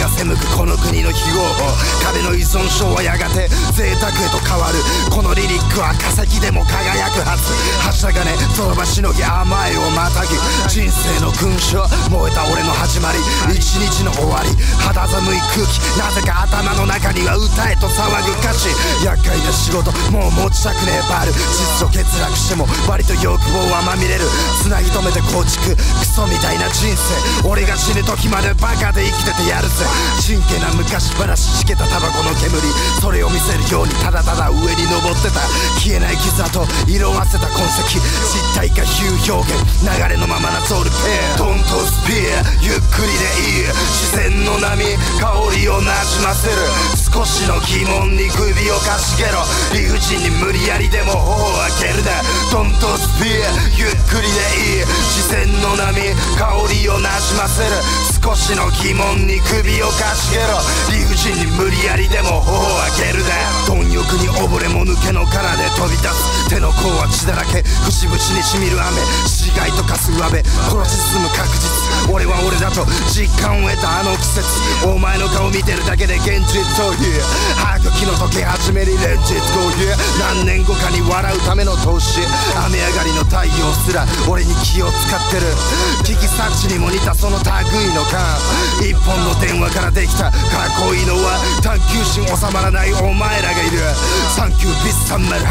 がせむくこの国の非合法、壁の依存症はやがて贅沢へと変わる。このリリックは化石でも輝くはず。はしゃがねその場しのぎ甘えをまたぎ、人生の勲章燃えた俺の始まり、一日の終わり肌寒い空気、なぜか頭の中には歌えと騒ぐ歌詞。厄介な仕事もう持ちたくねえバル、実序欠落しても割と欲望はまみれる。つなぎ止めて構築クソみたいな人生、俺が死ぬ時までバカで生きててやるぜ。真剣な昔話しけたタバコの煙、それを見せるようにただただ上に登ってた。消えない傷跡色あせた痕跡、実体化比喩表現流れのままなソウルペン。ドントスピアゆっくりでいい、自然の波香りをなじませる。少しの疑問に首をかしげろ、理不尽に無理やりでも頬を開けるな。ドントスピアゆっくりでいい、自然の波香りをなじませる。少しの疑問に首をかしげろ、理不尽に無理やりでも頬を開けるな。貪欲に溺れもぬけの殻で飛び立つ、手の甲は血だらけ節々にしみる雨、死骸と化す上辺殺し進む確実。俺は俺だと実感を得たあの季節、お前の顔見てるだけで現実逃避、歯茎の溶け始めにレジット合流、何年後かに笑うための投資。雨上がりの太陽すら俺に気を使ってる、危機察知にも似たその類の感。一本の電話からできたかっこいいのは探求心収まらないお前らがいる。サンキュービス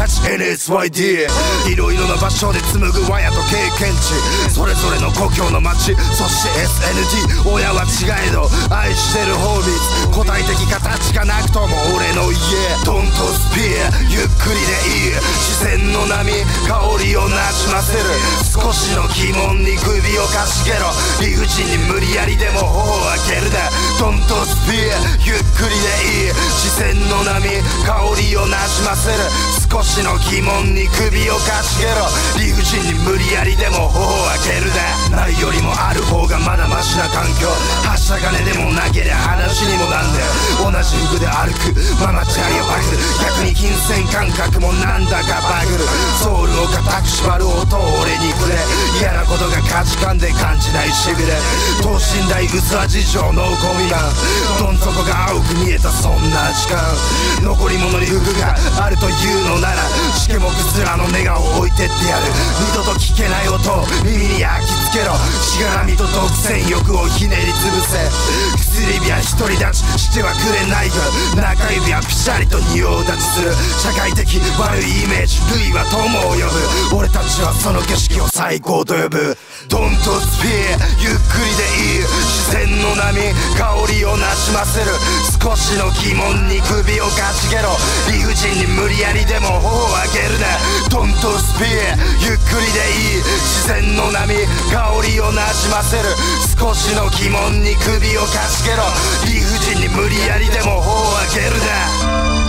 308NSYD、 いろいろな場所で紡ぐ和やと経験値、それぞれの故郷の街、そして SND 親は違えど愛してるホーミーズ、個体的形がなくとも俺の家。ドントスピアゆっくりでいい、自然の波香りをなじませる。少しの疑問に首をかしげろ、理不尽に無理やりでも頬を開けるな。ドントスピアゆっくりでいい、自然の波香りをなじませる。少しの疑問に首をかしげろ、理不尽に無理やりでも頬を開けるな。ないよりもある方がまだマシな環境、はしゃがねでもなけりゃ話にもなんで、同じ服で歩くママチャリをパクる、逆に金銭感覚もなんだかバグる。ソウルを固く縛る音を俺にくれ、嫌なことが価値観で感じないしびれ、等身大薄味事情のゴミがどん底が青く見えたそんな時間、残り物に服があるというのならしけもくすらのネガを置いてってやる。二度と聞けない音を耳に焼き付けろ、しがらみと独占欲をひねりつぶせ。薬指は独り立ちしてはくれないが、中指はピシャリと仁王立ちする。社会的悪いイメージ類は友を呼ぶ、俺たちはその景色を最高と呼ぶ。ドントスピアゆっくりでいい、自然の波香りをなじませる。少しの疑問に首をかしげろ、理不尽に無理やりでも頬を開けるな。ドントスピアゆっくりでいい、自然の波香りをなじませる。少しの疑問に首をかしげろ、理不尽に無理やりでも頬を開けるな。